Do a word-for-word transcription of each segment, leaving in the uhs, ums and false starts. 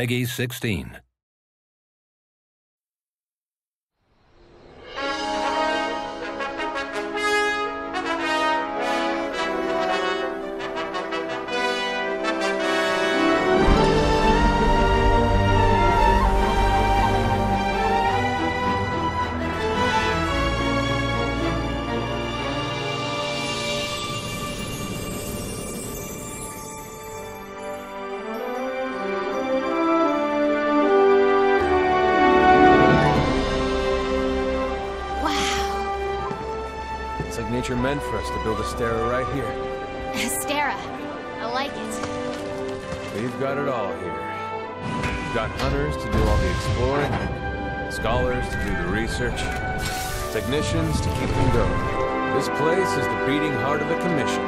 Peggy sixteen. It's like nature meant for us to build Astera right here. Astera. I like it. We've got it all here. We've got hunters to do all the exploring, scholars to do the research, technicians to keep them going. This place is the beating heart of the Commission.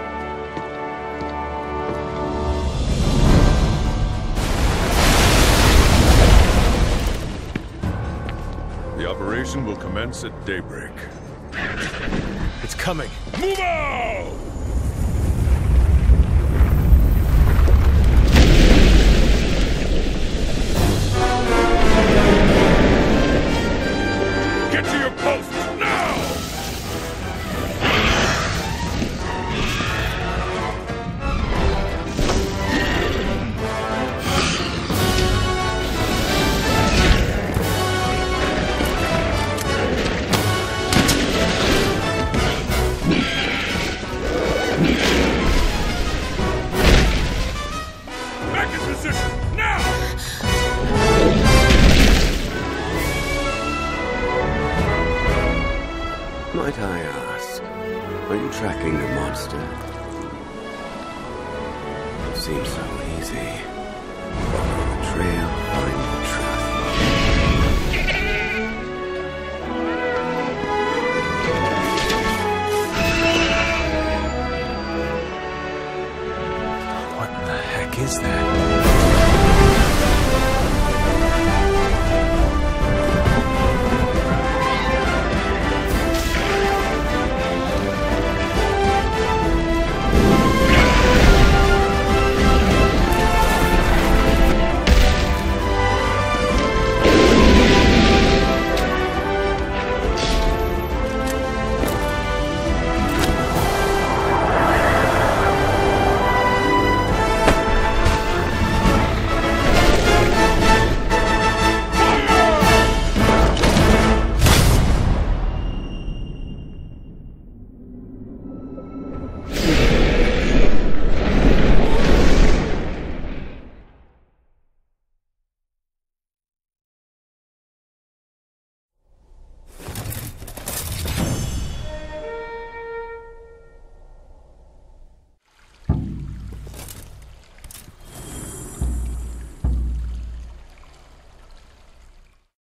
The operation will commence at daybreak. It's coming. Move out! Get to your posts now! Back in position, now! Might I ask, are you tracking the monster? It seems so easy.